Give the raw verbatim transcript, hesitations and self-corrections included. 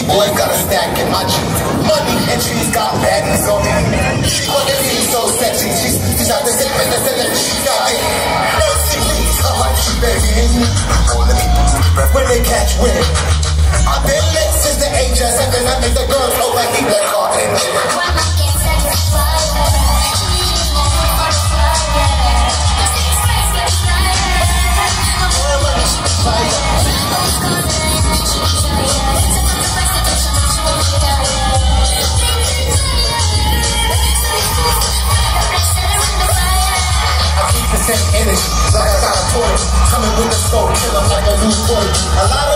Boys got a stack in my jeans. Money and she's got baddies on me. She fucking me so sexy. She's she's out the same and the same. She got me. Mercy, please. I'm like she begging. When they catch wind, I've been lit since the age of seven. I make the girls overheat like hot engine. Energy, like I got a toy, coming with the scope, kill 'em like a new boy. A lot